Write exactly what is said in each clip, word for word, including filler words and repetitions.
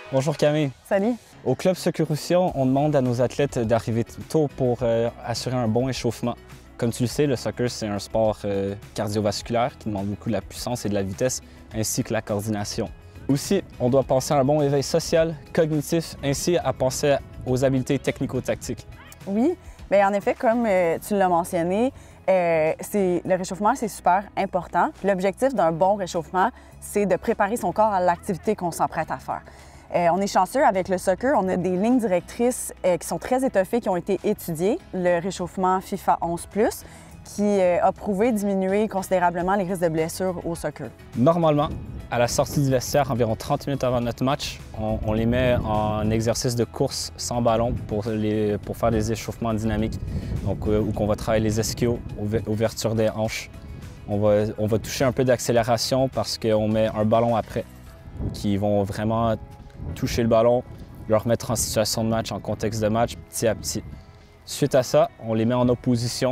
Bonjour Camille. Salut. Au Club Soccer Roussillon, on demande à nos athlètes d'arriver tôt pour euh, assurer un bon échauffement. Comme tu le sais, le soccer, c'est un sport euh, cardiovasculaire qui demande beaucoup de la puissance et de la vitesse, ainsi que la coordination. Aussi, on doit penser à un bon éveil social, cognitif, ainsi à penser aux habiletés technico-tactiques. Oui, bien, en effet, comme euh, tu l'as mentionné, euh, le réchauffement, c'est super important. L'objectif d'un bon réchauffement, c'est de préparer son corps à l'activité qu'on s'apprête à faire. Euh, on est chanceux avec le soccer, on a des lignes directrices euh, qui sont très étoffées, qui ont été étudiées. Le réchauffement FIFA onze plus, qui euh, a prouvé diminuer considérablement les risques de blessures au soccer. Normalement, à la sortie du vestiaire, environ trente minutes avant notre match, on, on les met en exercice de course sans ballon pour, les, pour faire des échauffements dynamiques. Donc, euh, où on va travailler les ischios, ouverture des hanches. On va, on va toucher un peu d'accélération parce qu'on met un ballon après, qui vont vraiment toucher le ballon, le remettre en situation de match, en contexte de match, petit à petit. Suite à ça, on les met en opposition,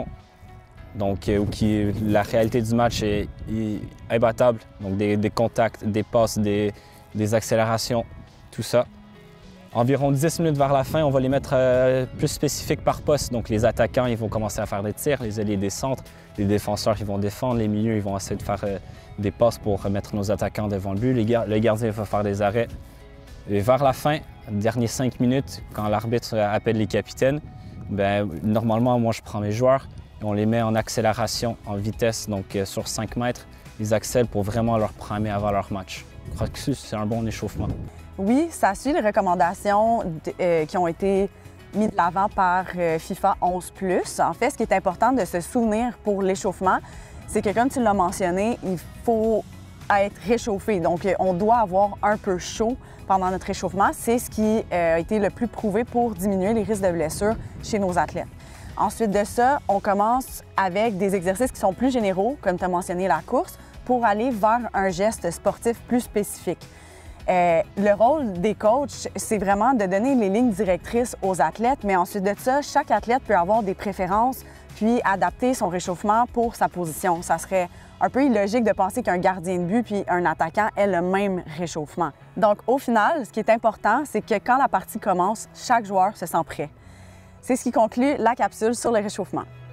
donc où qui, la réalité du match est, est imbattable. Donc des, des contacts, des passes, des, des accélérations, tout ça. Environ dix minutes vers la fin, on va les mettre euh, plus spécifiques par poste. Donc les attaquants, ils vont commencer à faire des tirs, les ailiers des centres, les défenseurs, ils vont défendre, les milieux, ils vont essayer de faire euh, des passes pour remettre nos attaquants devant le but. Les gar le gardien va faire des arrêts. Et vers la fin, les dernières cinq minutes, quand l'arbitre appelle les capitaines, bien, normalement, moi, je prends mes joueurs et on les met en accélération, en vitesse, donc euh, sur cinq mètres. Ils accèlent pour vraiment leur primer avant leur match. Je crois que c'est un bon échauffement. Oui, ça suit les recommandations euh, qui ont été mises de l'avant par euh, FIFA onze plus. En fait, ce qui est important de se souvenir pour l'échauffement, c'est que, comme tu l'as mentionné, il faut être réchauffé. Donc, on doit avoir un peu chaud pendant notre réchauffement. C'est ce qui a été le plus prouvé pour diminuer les risques de blessures chez nos athlètes. Ensuite de ça, on commence avec des exercices qui sont plus généraux, comme tu as mentionné la course, pour aller vers un geste sportif plus spécifique. Euh, le rôle des coachs, c'est vraiment de donner les lignes directrices aux athlètes, mais ensuite de ça, chaque athlète peut avoir des préférences puis adapter son réchauffement pour sa position. Ça serait un peu illogique de penser qu'un gardien de but puis un attaquant ait le même réchauffement. Donc, au final, ce qui est important, c'est que quand la partie commence, chaque joueur se sent prêt. C'est ce qui conclut la capsule sur le réchauffement.